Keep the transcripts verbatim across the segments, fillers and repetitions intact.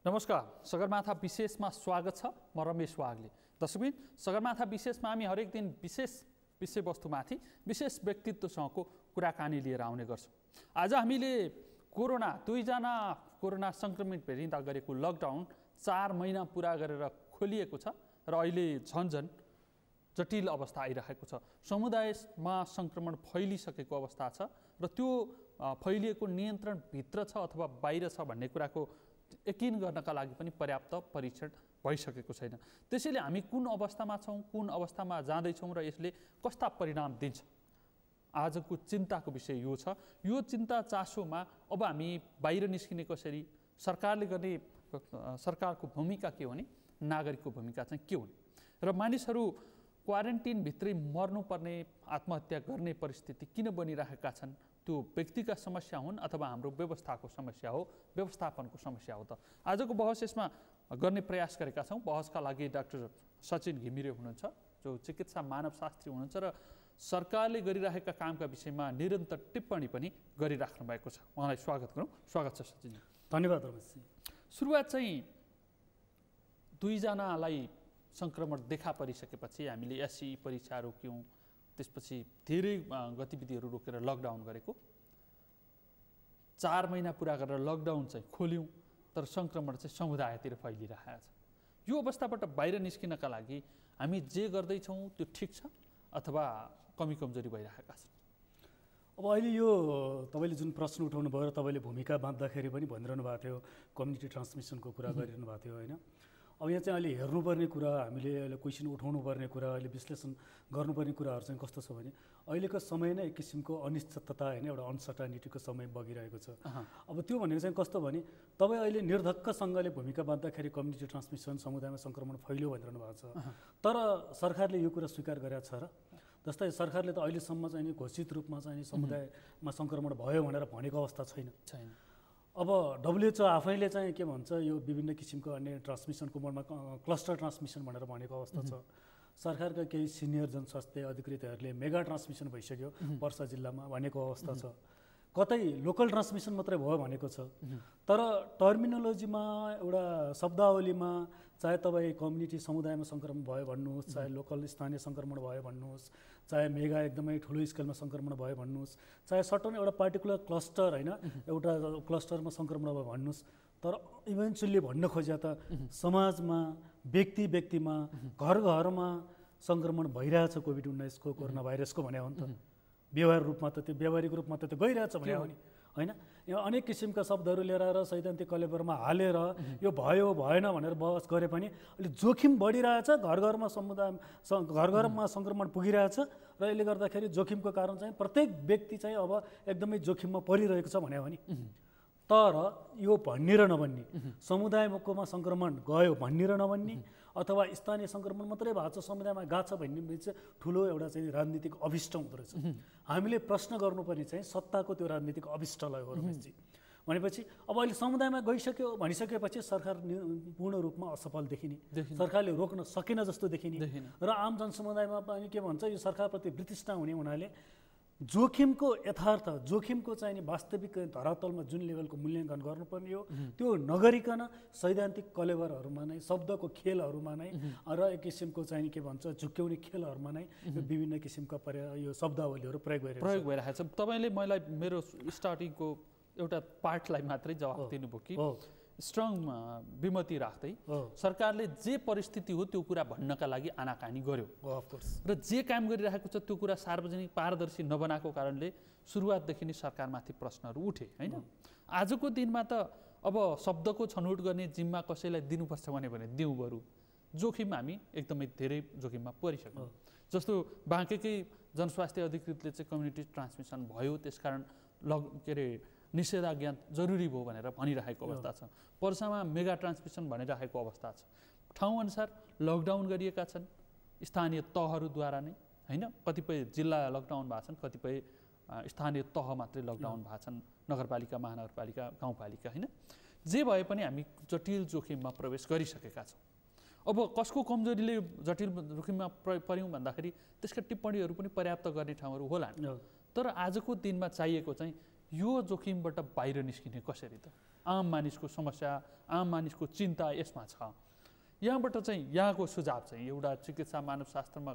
नमस्कार, सगरमाथा विशेषमा स्वागत छ। म रमेश वाग्ले। दर्शकबिन, सगरमाथा विशेषमा हामी हरेक दिन विशेष विषयवस्तुमाथि विशेष व्यक्तित्वसँगको कुराकानी लिएर आउने गर्छौँ। आज हामीले कोरोना दुईजना कोरोना सङ्क्रमित भेटिँदा गरेको लकडाउन चार महिना पुरा गरेर खोलिएको छ र अहिले झन झन जटिल अवस्था आइरहेको छ। समुदायमा सङ्क्रमण फैलिसकेको अवस्था छ र त्यो फैलिएको नियन्त्रणभित्र छ अथवा बाहिर छ भन्ने कुराको यकिन गर्नका लागि पनि पर्याप्त परीक्षण भइसकेको छैन। त्यसैले हामी कुन अवस्थामा छौँ, कुन अवस्थामा जाँदैछौँ र यसले कस्ता परिणाम दिन्छ, आजको चिन्ताको विषय यो छ। यो चिन्ता चासोमा अब हामी बाहिर निस्किने कसरी, सरकारले गर्ने सरकारको भूमिका के हो भने नागरिकको भूमिका चाहिँ के हुने र मानिसहरू क्वारेन्टिनभित्रै मर्नुपर्ने आत्महत्या गर्ने परिस्थिति किन बनिरहेका छन्, त्यो व्यक्तिका समस्या हुन् अथवा हाम्रो व्यवस्थाको समस्या हो, व्यवस्थापनको समस्या हो त। आजको बहस यसमा गर्ने प्रयास गरेका छौँ। बहसका लागि डाक्टर सचिन घिमिरे हुनुहुन्छ, जो चिकित्सा मानवशास्त्री हुनुहुन्छ र सरकारले गरिरहेका कामका विषयमा निरन्तर टिप्पणी पनि गरिराख्नु भएको छ। उहाँलाई स्वागत गरौँ। स्वागत छ सचिन। धन्यवाद रमेशजी। सुरुवात चाहिँ दुईजनालाई सङ्क्रमण देखा परिसकेपछि हामीले एसई परीक्षा रोक्यौँ, त्यसपछि धेरै गतिविधिहरू रोकेर लकडाउन गरेको, चार महिना पुरा गरेर लकडाउन चाहिँ खोल्यौँ, तर सङ्क्रमण चाहिँ समुदायतिर फैलिरहेको छ। यो अवस्थाबाट बाहिर निस्किनका लागि हामी जे गर्दैछौँ त्यो ठिक छ अथवा कमी कमजोरी भइरहेका छन्? अब अहिले यो तपाईँले जुन प्रश्न उठाउनु भयो र तपाईँले भूमिका बाँध्दाखेरि पनि भनिरहनु भएको थियो, कम्युनिटी ट्रान्समिसनको कुरा गरिरहनु भएको थियो होइन। अब यहाँ चाहिँ अहिले हेर्नुपर्ने कुरा, हामीले अहिले क्वेसन उठाउनुपर्ने कुरा, अहिले विश्लेषण गर्नुपर्ने कुराहरू चाहिँ कस्तो छ भने अहिलेको समय नै एक किसिमको अनिश्चितता होइन, एउटा अनसर्टानिटीको समय बगिरहेको छ। अब त्यो भनेको चाहिँ कस्तो भने तपाईँ अहिले निर्धक्कसँगले भूमिका बाँध्दाखेरि कम्युनिटी ट्रान्समिसन, समुदायमा सङ्क्रमण फैल्यो भनिरहनु भएको छ, तर सरकारले यो कुरा स्वीकार गरेको छ र? जस्तै सरकारले त अहिलेसम्म चाहिँ घोषित रूपमा चाहिँ समुदायमा सङ्क्रमण भयो भनेर भनेको अवस्था छैन छैन अब डब्लुएचओ आफैले चाहिँ के भन्छ, यो विभिन्न किसिमको अन्य ट्रान्समिसनको मोडमा क्लस्टर ट्रान्समिसन भनेर भनेको अवस्था छ। सरकारका केही सिनियर जनस्वास्थ्य अधिकृतहरूले मेगा ट्रान्समिसन भइसक्यो पर्सा जिल्लामा भनेको अवस्था छ। कतै लोकल ट्रान्समिसन मात्रै भयो भनेको छ, तर टर्मिनोलोजीमा एउटा शब्दावलीमा चाहे तपाईँ कम्युनिटी समुदायमा सङ्क्रमण भयो भन्नुहोस्, चाहे लोकल स्थानीय सङ्क्रमण भयो भन्नुहोस्, चाहे मेगा एकदमै ठुलो स्केलमा सङ्क्रमण भयो भन्नुहोस्, चाहे सर्टन एउटा पार्टिकुलर क्लस्टर होइन एउटा क्लस्टरमा सङ्क्रमण भयो भन्नुहोस्, तर इभेन्चुअली भन्न खोज्या त समाजमा व्यक्ति व्यक्तिमा घर घरमा सङ्क्रमण भइरहेछ कोभिड उन्नाइसको कोरोना भाइरसको भने हो नि त। व्यवहार रूपमा त त्यो व्यावहारिक रूपमा त त्यो गइरहेछ भने हो नि होइन। यो अनेक किसिमका शब्दहरू लिएर आएर सैद्धान्तिक कलेबरमा हालेर यो भयो भएन भनेर बहस गरे पनि अहिले जोखिम बढिरहेछ, घर घरमा समुदाय घर घरमा सङ्क्रमण पुगिरहेछ र यसले गर्दाखेरि जोखिमको कारण चाहिँ प्रत्येक व्यक्ति चाहिँ अब एकदमै जोखिममा परिरहेको छ भने हो नि। तर यो भन्ने र नभन्ने, समुदायकोमा सङ्क्रमण गयो भन्ने र नभन्ने अथवा स्थानीय सङ्क्रमण मात्रै भएको छ समुदायमा गएको छ भन्ने चाहिँ ठुलो एउटा चाहिँ राजनीतिक अभिष्ट हुँदो रहेछ। हामीले प्रश्न गर्नुपर्ने चाहिँ सत्ताको त्यो राजनीतिक अभिष्टलाई हो रमेशजी। भनेपछि अब अहिले समुदायमा गइसक्यो भनिसकेपछि सरकार पूर्ण रूपमा असफल देखिने, सरकारले रोक्न सकेन जस्तो देखिने र आम जनसमुदायमा पनि के भन्छ, यो सरकारप्रति वितृष्णा हुने हुनाले जोखिमको यथार्थ, जोखिमको चाहिँ वास्तविक धरातलमा जुन लेभलको मूल्याङ्कन गर्नुपर्ने हो त्यो नगरिकन सैद्धान्तिक कलेबरहरूमा नै, शब्दको खेलहरूमा नै र एक किसिमको चाहिँ के भन्छ झुक्क्याउने खेलहरूमा नै विभिन्न किसिमका पर्या यो शब्दावलीहरू प्रयोग भइरहेको प्रयोग भइरहेको छ। तपाईँले मलाई मेरो स्टार्टिङको एउटा पार्टलाई मात्रै जवाफ दिनुभयो कि स्ट्रङ विमति राख्दै सरकारले जे परिस्थिति हो त्यो कुरा भन्नका लागि आनाकानी गर्यो अफकोर्स, र जे काम गरिरहेको छ त्यो कुरा सार्वजनिक पारदर्शी नबनाएको कारणले सुरुवातदेखि नै सरकारमाथि प्रश्नहरू उठे होइन। आजको दिनमा त अब शब्दको छनौट गर्ने जिम्मा कसैलाई दिनुपर्छ भने भने दिउँ बरु, जोखिम हामी एकदमै धेरै जोखिममा परिसक्यौँ। जस्तो बाँकेकै जनस्वास्थ्य अधिकृतले चाहिँ कम्युनिटी ट्रान्समिसन भयो त्यसकारण लग के अरे निषेधाज्ञा जरुरी भयो भनेर भनिरहेको अवस्था छ। पर्सामा मेगा ट्रान्समिसन भनिरहेको अवस्था छ। ठाउँअनुसार लकडाउन गरिएका छन् स्थानीय तहहरूद्वारा नै होइन। कतिपय जिल्ला लकडाउन भएको छन्, कतिपय स्थानीय तह मात्रै लकडाउन भएको छन्, नगरपालिका, महानगरपालिका, गाउँपालिका होइन। जे भए पनि हामी जटिल जोखिममा प्रवेश गरिसकेका छौँ। अब कसको कमजोरीले जटिल जोखिममा पर्यौँ भन्दाखेरि त्यसका टिप्पणीहरू पनि पर्याप्त गर्ने ठाउँहरू होला, तर आजको दिनमा चाहिएको चाहिँ यो जोखिमबाट बाहिर निस्किने कसरी त? आम मानिसको समस्या, आम मानिसको चिन्ता यसमा छ। यहाँबाट चाहिँ यहाँको सुझाव चाहिँ एउटा चिकित्सा मानवशास्त्रमा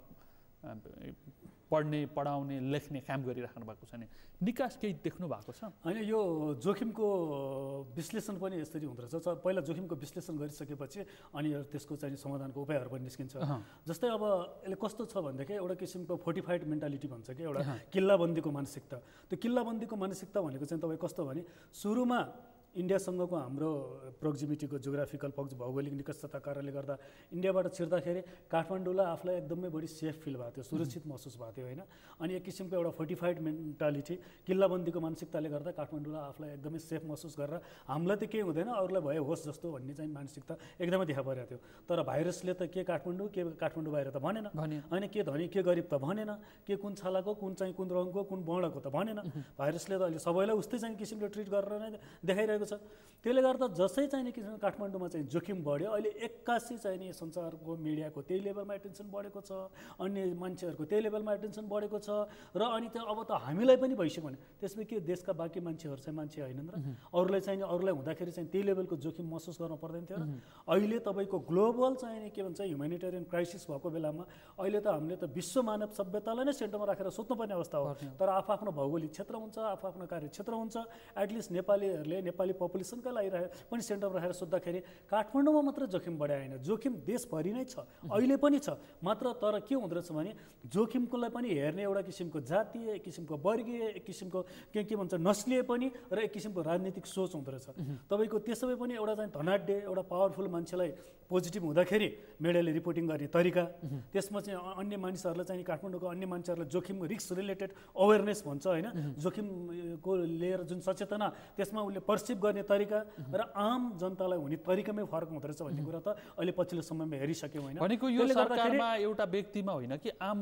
पढ्ने, पढाउने, लेख्ने काम गरिराख्नु भएको छ नि, निकास केही देख्नु भएको छ? होइन, यो जोखिमको विश्लेषण पनि यसरी हुँदो रहेछ। पहिला जोखिमको विश्लेषण गरिसकेपछि अनि त्यसको चाहिँ समाधानको उपायहरू पनि निस्किन्छ। जस्तै अब यसले कस्तो छ भनेदेखि एउटा किसिमको फोर्टिफाइड मेन्टालिटी भन्छ कि, एउटा किल्लाबन्दीको मानसिकता। त्यो किल्लाबन्दीको मानसिकता भनेको चाहिँ तपाईँ कस्तो भने, सुरुमा इन्डियासँगको हाम्रो प्रोक्जिमिटीको जियोग्राफिकल पक्ष भौगोलिक निकटताका कारणले गर्दा इन्डियाबाट छिर्दाखेरि काठमाडौँलाई आफूलाई एकदमै बढी सेफ फिल भएको थियो, सुरक्षित महसुस भएको थियो होइन। अनि एक किसिमको एउटा फोर्टिफाइड मेन्टालिटी, किल्लाबन्दीको मानसिकताले गर्दा काठमाडौँलाई आफूलाई एकदमै सेफ महसुस गरेर हामीलाई त केही हुँदैन, अरूलाई भए होस् जस्तो भन्ने चाहिँ मानसिकता एकदमै देखा परेको थियो। तर भाइरसले त के काठमाडौँ के काठमाडौँ बाहिर त भनेन होइन, के धनी के गरिब त भनेन, के कुन छालाको कुन चाहिँ कुन रङको कुन वर्णको त भनेन। भाइरसले त अहिले सबैलाई उस्तै चाहिँ किसिमले ट्रिट गरेर नै देखाइरहेको छ। त्यसले गर्दा जसै चाहिँ नि किसिमको काठमाडौँमा चाहिँ जोखिम बढ्यो, अहिले एक्कासी चाहिँ नि संसारको मिडियाको त्यही लेभलमा एटेन्सन बढेको छ, अन्य मान्छेहरूको त्यही लेभलमा एटेन्सन बढेको छ। र अनि त्यो अब त हामीलाई पनि भइसक्यो भने त्यसमा के देशका बाँकी मान्छेहरू चाहिँ मान्छे होइनन् र अरूलाई चाहिँ अरूलाई हुँदाखेरि चाहिँ त्यही लेभलको जोखिम महसुस गर्न पर्दैन थियो र अहिले तपाईँको ग्लोबल चाहिँ नि के भन्छ ह्युमेनिटेरियन क्राइसिस भएको बेलामा अहिले त हामीले त विश्व मानव सभ्यतालाई नै सेन्टरमा राखेर सोध्नुपर्ने अवस्था हो। तर आफ्नो भौगोलिक क्षेत्र हुन्छ, आफ्नो कार्यक्षेत्र हुन्छ। एटलिस्ट नेपालीहरूले नेपाली पपुलेसनका लागि पनि सेन्टरमा राखेर सोद्धाखेरि काठमाडौँमा मात्र जोखिम बढाए होइन, जोखिम देशभरि नै छ, अहिले पनि छ। मात्र तर के हुँदो रहेछ भने जोखिमकोलाई पनि हेर्ने एउटा किसिमको जातीय, एक किसिमको वर्गीय, एक किसिमको के के भन्छ नस्लीय पनि र एक किसिमको राजनीतिक सोच हुँदो रहेछ। तपाईँको त्यसै पनि एउटा चाहिँ धनाढ्य एउटा पावरफुल मान्छेलाई पोजिटिभ हुँदाखेरि मिडियाले रिपोर्टिङ गर्ने तरिका, त्यसमा चाहिँ अन्य मानिसहरूलाई चाहिँ काठमाडौँको अन्य मान्छेहरूलाई जोखिम रिस्क रिलेटेड अवेरनेस भन्छ होइन, जोखिमको लिएर जुन सचेतना त्यसमा उसले पर्सिभ गर्ने तरिका र आम जनतालाई हुने तरिकामै फरक हुँदो रहेछ भन्ने कुरा त अहिले पछिल्लो समयमा हेरिसक्यौँ होइन। भनेको यो सरकारमा एउटा व्यक्तिमा होइन कि आम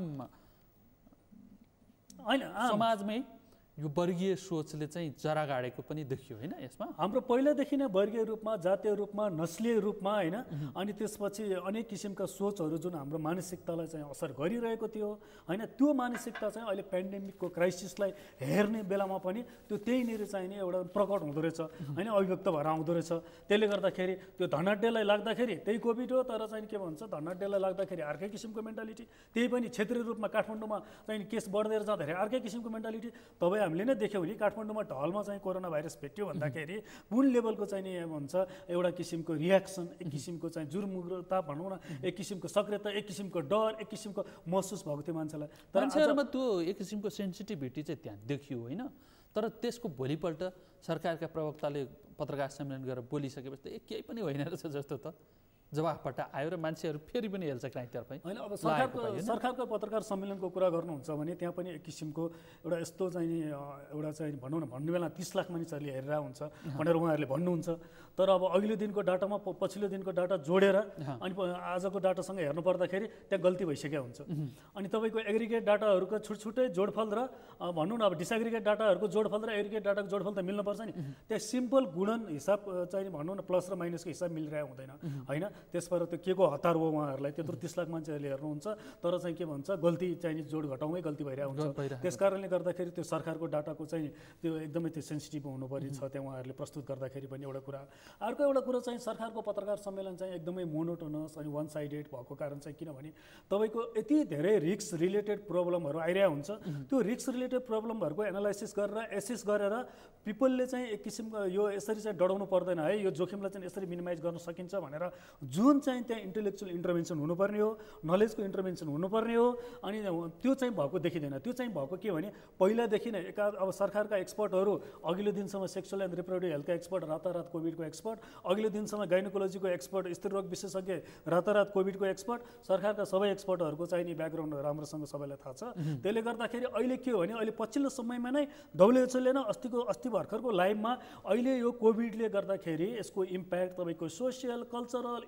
होइन समाजमै यो वर्गीय सोचले चाहिँ जरा गाडेको पनि देखियो होइन। यसमा हाम्रो पहिलादेखि नै वर्गीय रूपमा, जातीय रूपमा, नस्लीय रूपमा होइन, अनि त्यसपछि अनेक किसिमका सोचहरू जुन हाम्रो मानसिकतालाई चाहिँ असर गरिरहेको थियो होइन, त्यो मानसिकता चाहिँ अहिले पेन्डेमिकको क्राइसिसलाई हेर्ने बेलामा पनि त्यो त्यहीँनिर चाहिँ नि एउटा प्रकट हुँदो रहेछ होइन, अभिव्यक्त भएर आउँदो रहेछ। त्यसले गर्दाखेरि त्यो धनाढ्यलाई लाग्दाखेरि त्यही कोभिड हो, तर चाहिँ के भन्छ धनाढ्यलाई लाग्दाखेरि अर्कै किसिमको मेन्टालिटी, त्यही पनि क्षेत्रीय रूपमा काठमाडौँमा चाहिँ केस बढ्दै जाँदाखेरि अर्कै किसिमको मेन्टालिटी। तपाईँ हामीले नै देख्यौँ नि काठमाडौँमा ढलमा चाहिँ कोरोना भाइरस भेट्यो भन्दाखेरि कुन लेभलको चाहिँ नि भन्छ एउटा किसिमको रियाक्सन, एक किसिमको चाहिँ जुर्मुग्रता भनौँ न, एक किसिमको सक्रियता, एक किसिमको डर, एक किसिमको महसुस भएको थियो मान्छेलाई। तर मान्छेहरूमा त्यो एक किसिमको सेन्सिटिभिटी चाहिँ त्यहाँ देखियो होइन। तर त्यसको भोलिपल्ट सरकारका प्रवक्ताले पत्रकार सम्मेलन गरेर बोलिसकेपछि त केही पनि होइन रहेछ जस्तो त जवाफबाट आयो र मान्छेहरू फेरि पनि हेर्छ कहीँतर्फै होइन। अब सरकारको सरकारको पत्रकार सम्मेलनको कुरा गर्नुहुन्छ भने त्यहाँ पनि एक किसिमको एउटा यस्तो चाहिँ नि एउटा चाहिँ भनौँ न भन्ने बेला तिस लाख मानिसहरूले हेरेर हुन्छ भनेर उहाँहरूले भन्नुहुन्छ। तर अब अघिल्लो दिनको डाटामा पछिल्लो दिनको डाटा जोडेर अनि आजको डाटासँग हेर्नु पर्दाखेरि त्यहाँ गल्ती भइसकेको हुन्छ। अनि तपाईँको एग्रिगेट डाटाहरूको छुटछुटै जोडफल र भनौँ न अब डिसएग्रिगेट डाटाहरूको जोडफल र एग्रिगेट डाटाको जोडफल त मिल्नुपर्छ नि। त्यहाँ सिम्पल गुणन हिसाब चाहिँ भनौँ न प्लस र माइनसको हिसाब मिलिरहेको हुँदैन होइन। त्यसबाट त्यो के को हतार हो उहाँहरूलाई, त्यत्रो तिस लाख मान्छेहरूले हेर्नुहुन्छ तर चाहिँ के भन्छ गल्ती चाहिँ जोड घटाउमै गल्ती भइरहेको हुन्छ। त्यस कारणले गर्दाखेरि त्यो सरकारको डाटाको चाहिँ त्यो एकदमै त्यो सेन्सिटिभ हुनुपर्ने छ त्यहाँ उहाँहरूले प्रस्तुत गर्दाखेरि पनि एउटा कुरा। अर्को एउटा कुरो चाहिँ सरकारको पत्रकार सम्मेलन चाहिँ एकदमै मोनोटोनस अनि वान साइडेड भएको कारण चाहिँ किनभने तपाईँको यति धेरै रिस्क रिलेटेड प्रब्लमहरू आइरहेको हुन्छ, त्यो रिस्क रिलेटेड प्रब्लमहरूको एनालाइसिस गरेर एसेस गरेर पिपलले चाहिँ एक किसिमको यो यसरी चाहिँ डराउनु पर्दैन है, यो जोखिमलाई चाहिँ यसरी मिनिमाइज गर्न सकिन्छ भनेर जुन चाहिँ त्यहाँ इन्टेलेक्चुअल इन्टरभेन्सन हुनुपर्ने हो, नलेजको इन्टरभेन्सन हुनुपर्ने हो, अनि त्यो चाहिँ भएको देखिँदैन। त्यो चाहिँ भएको के भने पहिलादेखि नै एका अब सरकारका एक्सपर्टहरू अघिल्लो दिनसम्म सेक्सुअल एन्ड रिप्रोडक्टिभ हेल्थका एक्सपर्ट, रातारात कोभिडको एक्सपर्ट, अघिल्लो दिनसम्म गाइनोकोलोजीको एक्सपर्ट, स्त्री रोग विशेषज्ञ, रातारात कोभिडको एक्सपर्ट, सरकारका सबै एक्सपर्टहरूको चाहिँ नि ब्याकग्राउन्ड राम्रोसँग सबैलाई थाहा छ। त्यसले गर्दाखेरि अहिले के हो भने अहिले पछिल्लो समयमा नै डब्ल्युएचओले नै अस्तिको अस्ति भर्खरको लाइभमा अहिले यो कोभिडले गर्दाखेरि यसको इम्प्याक्ट तपाईँको सोसियल, कल्चरल,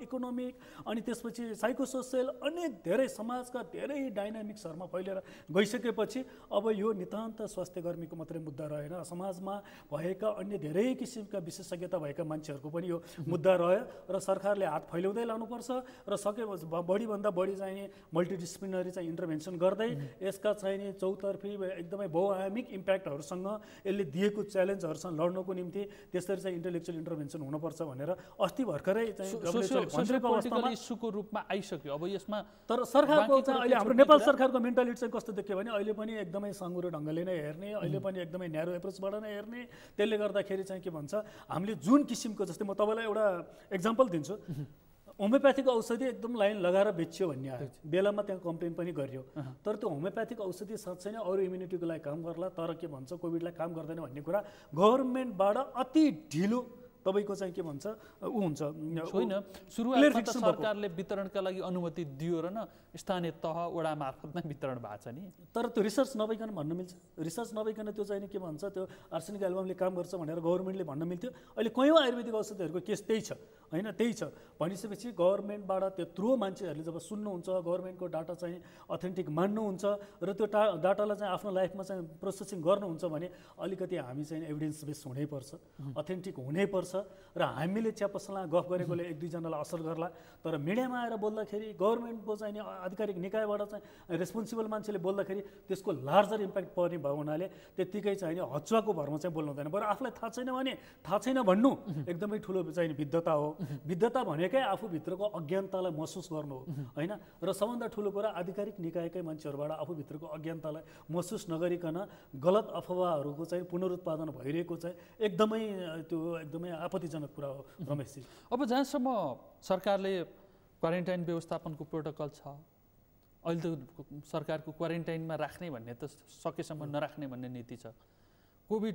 इकोनोमिक अनि त्यसपछि साइकोसोसियल अनेक धेरै समाजका धेरै डाइनामिक्सहरूमा फैलेर गइसकेपछि अब यो नितान्त स्वास्थ्य कर्मीको मात्रै मुद्दा रहेन, समाजमा भएका अन्य धेरै किसिमका विशेषज्ञता भएका मान्छेहरूको पनि यो मुद्दा रह्यो र सरकारले हात फैलाउँदै लानुपर्छ र सके बढीभन्दा बढी चाहिँ मल्टिडिसिप्लिनरी चाहिँ इन्टरभेन्सन गर्दै यसका चाहिँ चौतर्फी एकदमै बहुआयामिक इम्प्याक्टहरूसँग यसले दिएको च्यालेन्जहरूसँग लड्नको निम्ति त्यसरी चाहिँ इन्टेलेक्चुअल इन्टरभेन्सन हुनुपर्छ भनेर अस्ति भर्खरै चाहिँ भनेको अवस्थामा इस्युको रूपमा आइसक्यो। अब यसमा तर सरकारको चाहिँ अहिले हाम्रो नेपाल सरकारको मेन्टालिटी चाहिँ कस्तो देखियो भने अहिले पनि एकदमै साँगुरो ढङ्गले नै हेर्ने, अहिले पनि एकदमै न्यारो एप्रोचबाट नै हेर्ने। त्यसले गर्दाखेरि चाहिँ के भन्छ, हामीले जुन किसिमको, जस्तै म तपाईँलाई एउटा एक्जाम्पल दिन्छु, होमियोप्याथिक औषधि एकदम लाइन लगाएर बेच्यो भन्ने आयो, बेलामा त्यहाँ कम्प्लेन पनि गरियो। तर त्यो होमियोप्याथिक औषधि साँच्चै नै अरू इम्युनिटीको लागि काम गर्ला, तर के भन्छ कोभिडलाई काम गर्दैन भन्ने कुरा गभर्मेन्टबाट अति ढिलो तपाईँको चाहिँ के भन्छ ऊ हुन्छ होइन। सुरुवातमा त सरकारले वितरणका लागि अनुमति दियो र न स्थानीय तह वडा मार्फत नै वितरण भएको छ नि। तर त्यो रिसर्च नभइकन भन्न मिल्छ, रिसर्च नभइकन त्यो चाहिँ के भन्छ त्यो आर्सेनिक एल्बमले काम गर्छ भनेर गभर्मेन्टले भन्न मिल्थ्यो। अहिले कयौँ आयुर्वेदिक औषधिहरूको केस त्यही छ होइन, त्यही छ भनिसकेपछि गभर्मेन्टबाट त्यत्रो मान्छेहरूले जब सुन्नुहुन्छ, गभर्मेन्टको डाटा चाहिँ अथेन्टिक मान्नुहुन्छ र त्यो डा डाटालाई चाहिँ आफ्नो लाइफमा चाहिँ प्रोसेसिङ गर्नुहुन्छ भने अलिकति हामी चाहिँ एभिडेन्स बेस हुनैपर्छ, अथेन्टिक हुनैपर्छ र हामीले चिया पसलमा गफ गरेकोले एक दुईजनालाई असर गर्ला। तर मिडियामा आएर बोल्दाखेरि गभर्मेन्टको चाहिँ आधिकारिक निकायबाट चाहिँ रेस्पोन्सिबल मान्छेले बोल्दाखेरि त्यसको लार्जर इम्प्याक्ट पर्ने भएको हुनाले त्यत्तिकै चाहिँ हचुवाको भरमा चाहिँ बोल्नु हुँदैन। बरु आफूलाई थाहा छैन भने थाहा छैन भन्नु एकदमै ठुलो चाहिँ विद्धता हो। विद्धता भनेकै आफूभित्रको अज्ञानतालाई महसुस गर्नु हो होइन। र सबभन्दा ठुलो कुरा आधिकारिक निकायकै मान्छेहरूबाट आफूभित्रको अज्ञानतालाई महसुस नगरिकन गलत अफवाहहरूको चाहिँ पुनरुत्पादन भइरहेको चाहिँ एकदमै त्यो एकदमै आपत्तिजनक कुरा हो रमेशजी। अब जहाँसम्म सरकारले क्वारेन्टाइन व्यवस्थापनको प्रोटोकल छ, अहिले त सरकारको क्वारेन्टाइनमा राख्ने भन्ने त सकेसम्म नराख्ने भन्ने नीति छ। कोभिड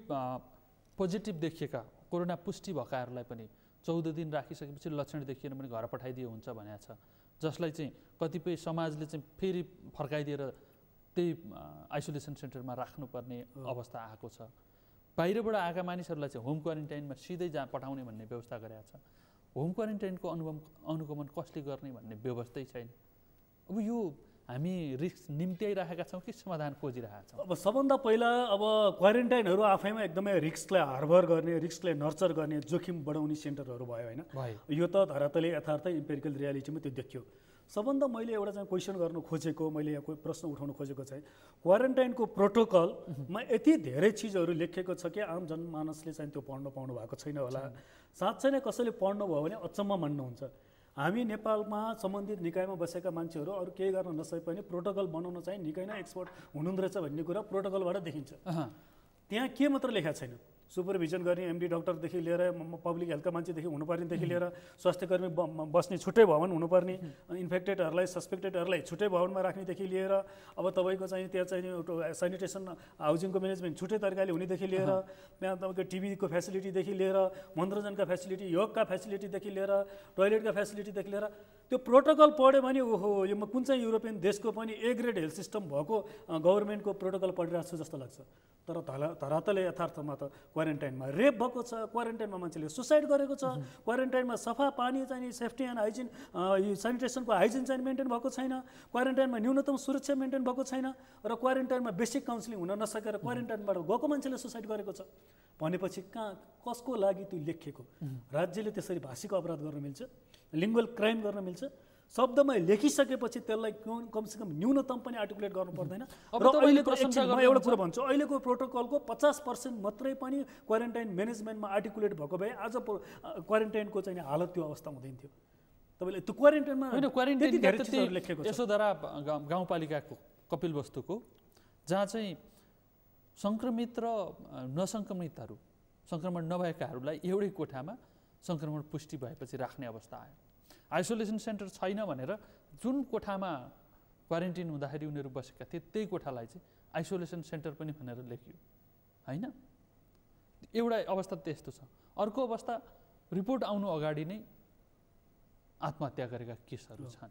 पोजिटिभ देखिएका, कोरोना पुष्टि भएकाहरूलाई पनि चौध दिन राखिसकेपछि लक्षण देखिएन भने घर पठाइदियो हुन्छ भनेको छ, जसलाई चाहिँ कतिपय समाजले चाहिँ फेरि फर्काइदिएर त्यही आइसोलेसन सेन्टरमा राख्नुपर्ने अवस्था आएको छ। बाहिरबाट आएका मानिसहरूलाई चाहिँ होम क्वारेन्टाइनमा सिधै जहाँ पठाउने भन्ने व्यवस्था गरेको छ। होम क्वारेन्टाइनको अनुभव अनुगमन कसले गर्ने भन्ने व्यवस्थै छैन। अब यो हामी रिस्क निम्त्याइरहेका छौँ कि समाधान खोजिरहेका छौँ? अब सबभन्दा पहिला अब क्वारेन्टाइनहरू आफैमा एकदमै रिस्कलाई हार्बर गर्ने, रिस्कलाई नर्चर गर्ने, जोखिम बढाउने सेन्टरहरू भयो होइन। यो त धरातले यथार्थ इम्पेरिकल रियालिटीमा त्यो देखियो। सबभन्दा मैले एउटा चाहिँ क्वेसन गर्नु खोजेको, मैले यहाँ कोही प्रश्न उठाउनु खोजेको चाहिँ क्वारेन्टाइनको प्रोटोकलमा यति धेरै चिजहरू लेखिएको छ कि आम जनमानसले चाहिँ त्यो पढ्न पाउनु भएको छैन होला। साँच्चै नै कसैले पढ्नुभयो भने अचम्म मान्नुहुन्छ। हामी नेपालमा सम्बन्धित निकायमा बसेका मान्छेहरू अरू केही गर्न नसके पनि प्रोटोकल बनाउन चाहिँ निकै नै एक्सपर्ट हुनुहुँदो रहेछ भन्ने कुरा प्रोटोकलबाट देखिन्छ। त्यहाँ के मात्र लेखेको छैन, सुपरभिजन गर्ने एमडी डक्टरदेखि लिएर पब्लिक हेल्थका मान्छेदेखि हुनुपर्नेदेखि लिएर स्वास्थ्यकर्मी बस्ने छुट्टै भवन हुनुपर्ने, इन्फेक्टेडहरूलाई सस्पेक्टेडहरूलाई छुट्टै भवनमा राख्नेदेखि लिएर अब तपाईँको चाहिँ त्यहाँ चाहिँ सेनिटेसन हाउसिङको म्यानेजमेन्ट छुट्टै तरिकाले हुनेदेखि लिएर त्यहाँ तपाईँको टिभीको फेसिलिटीदेखि लिएर मनोरञ्जनका फेसिलिटी, योगका फेसिलिटीदेखि लिएर टोयलेटका फेसिलिटीदेखि लिएर त्यो प्रोटोकल पढ्यो भने ओहो यो म कुन चाहिँ युरोपियन देशको पनि ए ग्रेड हेल्थ सिस्टम भएको गभर्मेन्टको प्रोटोकल पढिरहेको छु जस्तो लाग्छ। तर धरा धरातले यथार्थमा त क्वारेन्टाइनमा रेप भएको छ, क्वारेन्टाइनमा मान्छेले सुसाइड गरेको छ, क्वारेन्टाइनमा सफा पानी चाहिँ सेफ्टी एन्ड हाइजिन सेनिटेसनको हाइजिन चाहिँ मेन्टेन भएको छैन, क्वारेन्टाइनमा न्यूनतम सुरक्षा मेन्टेन भएको छैन र क्वारेन्टाइनमा बेसिक काउन्सिलिङ हुन नसकेर क्वारेन्टाइनबाट गएको मान्छेले सुसाइड गरेको छ भनेपछि कहाँ कसको लागि त्यो लेखिएको? राज्यले त्यसरी भाषिक अपराध गर्न मिल्छ, लिङ्गुअल क्राइम गर्न मिल्छ? शब्दमा लेखिसकेपछि त्यसलाई कमसेकम न्यूनतम पनि आर्टिकुलेट गर्नु पर्दैन। र अहिलेको म एउटा कुरा भन्छु, अहिलेको प्रोटोकलको पचास पर्सेन्ट मात्रै पनि क्वारेन्टाइन म्यानेजमेन्टमा आर्टिकुलेट भएको भए आज क्वारेन्टाइनको चाहिँ हालत त्यो अवस्था हुँदैन थियो। तपाईँले त्यो क्वारेन्टाइनमा होइन, क्वारेन्टाइन लेखेको यशोधरा गाउँपालिकाको कपिलवस्तुको जहाँ चाहिँ सङ्क्रमित र नसङ्क्रमितहरू, सङ्क्रमण नभएकाहरूलाई एउटै कोठामा सङ्क्रमण पुष्टि भएपछि राख्ने अवस्था आयो। आइसोलेसन सेन्टर छैन भनेर जुन कोठामा क्वारेन्टिन हुँदाखेरि उनीहरू बसेका थिए त्यही कोठालाई चाहिँ आइसोलेसन सेन्टर पनि भनेर लेखियो होइन। एउटा अवस्था त्यस्तो छ। अर्को अवस्था रिपोर्ट आउनु अगाडि नै आत्महत्या गरेका केसहरू छन्।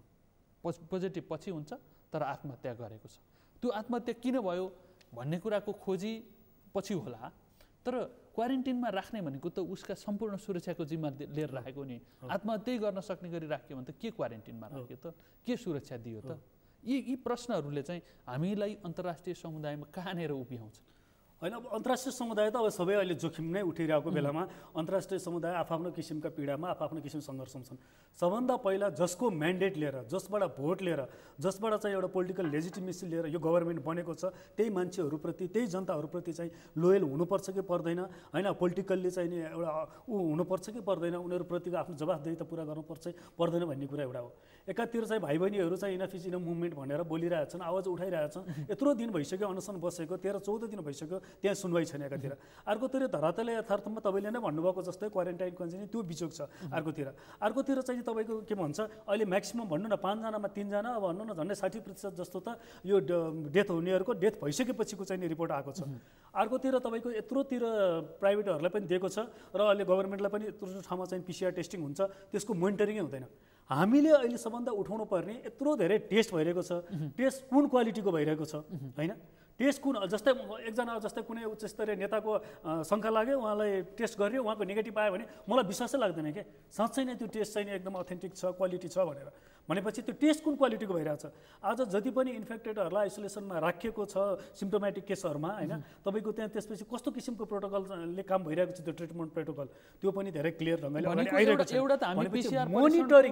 पोजिटिभ पछि हुन्छ तर आत्महत्या गरेको छ। त्यो आत्महत्या किन भयो भन्ने कुराको खोजी पछि होला, तर क्वारेन्टिनमा राख्ने भनेको त उसका सम्पूर्ण सुरक्षाको जिम्मा लिएर राखेको नि। आत्महत्या गर्न सक्ने गरी राख्यो भने त के क्वारेन्टिनमा राख्यो त, के सुरक्षा दियो त? यी यी प्रश्नहरूले चाहिँ हामीलाई अन्तर्राष्ट्रिय समुदायमा कहाँनिर उभ्याउँछ? होइन, अब अन्तर्राष्ट्रिय समुदाय त अब सबै अहिले जोखिम नै उठिरहेको बेलामा अन्तर्राष्ट्रिय समुदाय आफ्नो किसिमका पीडामा आफ्नो किसिम सङ्घर्षमा छन्। सबभन्दा पहिला जसको म्यान्डेट लिएर, जसबाट भोट लिएर, जसबाट चाहिँ एउटा पोलिटिकल लेजिटिमेसी लिएर यो गभर्मेन्ट बनेको छ, त्यही मान्छेहरूप्रति, त्यही जनताहरूप्रति चाहिँ लोयल हुनुपर्छ कि पर्दैन, होइन, पोलिटिकल्ली चाहिँ नि एउटा ऊ हुनुपर्छ कि पर्दैन, उनीहरूप्रतिको आफ्नो जवाफदेही त पुरा गर्नुपर्छ पर्दैन भन्ने कुरा एउटा हो। एकातिर चाहिँ भाइ बहिनीहरू चाहिँ इनफ इज इनफ मुभमेन्ट भनेर बोलिरहेछन्, आवाज उठाइरहेछन्, यत्रो दिन भइसक्यो अनसन बसेको, तेह्र चौध दिन भइसक्यो, त्यहाँ सुनवाई छैन एकातिर। अर्कोतिर धरातलले यथार्थमा तपाईँले नै भन्नुभएको जस्तै क्वारेन्टाइन कन्सेन्ट त्यो बिचोक छ अर्कोतिर। अर्कोतिर चाहिँ तपाईँको के भन्छ अहिले म्याक्सिमम् भन्नु न पाँचजनामा तिनजना, अब भन्नु न झन्डै साठी प्रतिशत जस्तो त यो डेथ हुनेहरूको डेथ भइसकेपछिको चाहिँ रिपोर्ट आएको छ। अर्कोतिर तपाईँको यत्रोतिर प्राइभेटहरूलाई पनि दिएको छ र अहिले गभर्मेन्टलाई पनि यत्रो ठाउँमा चाहिँ पिसिआर टेस्टिङ हुन्छ, त्यसको मोनिटरिङै हुँदैन। हामीले अहिले सबभन्दा उठाउनु पर्ने यत्रो धेरै टेस्ट भइरहेको छ, टेस्ट कुन क्वालिटीको भइरहेको छ, होइन, टेस्ट कुन जस्तै एकजना जस्तै कुनै उच्च स्तरीय नेताको शङ्का लाग्यो, उहाँलाई टेस्ट गरियो, उहाँको नेगेटिभ आयो भने मलाई विश्वासै लाग्दैन के साँच्चै नै त्यो टेस्ट चाहिँ एकदम अथेन्टिक छ, क्वालिटी छ भनेर। भनेपछि त्यो टेस्ट कुन क्वालिटीको भइरहेछ। आज जति पनि इन्फेक्टेडहरूलाई आइसोलेसनमा राखिएको छ सिम्प्टोमेटिक केसहरूमा, होइन, तपाईँको त्यहाँ त्यसपछि कस्तो किसिमको प्रोटोकलले काम भइरहेको छ, त्यो ट्रिटमेन्ट प्रोटोकल त्यो पनि धेरै क्लियर ढङ्गले आइरहेको छ। एउटा त हामी पिसिआर मोनिटरिङ